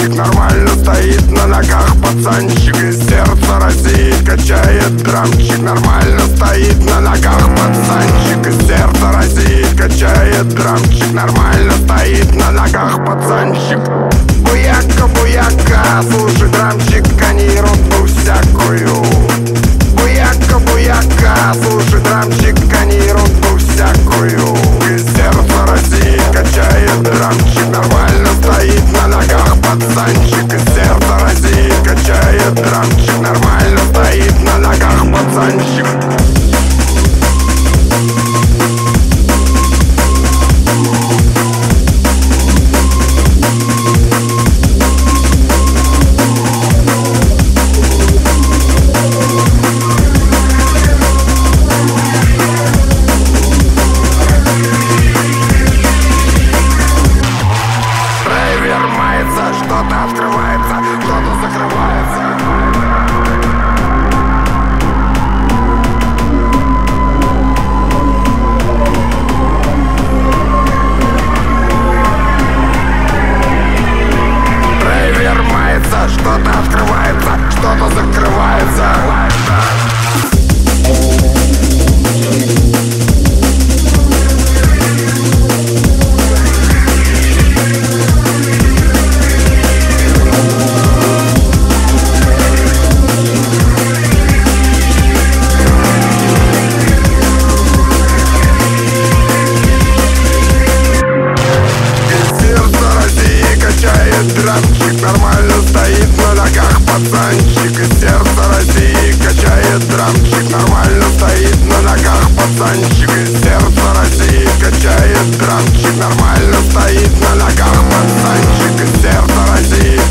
драмчик нормально стоит на ногах пацанчик. Из сердца России качает драмчик нормально стоит на ногах пацанчик. Из сердца России качает драмчик нормально стоит на ногах пацанчик. Буяка, буяка, слушай, драмчик, гони ерунду всякую. Буяка, буяка, слушай, драмчик, гони ерунду всякую. Из сердца России качает драмчик нормально стоит на ногах пацанчик. Из сердца России качает драмчик нормально стоит на ногах пацанчик. Что-то открывается, что-то закрывается. Драйвер мается, что-то открывается, что-то закрывается. Драмчик нормально стоит на ногах пацанчик. Из сердца России качает драмчик нормально стоит на ногах пацанчик. Из сердца России качает драмчик нормально стоит на ногах пацанчик. Из сердца России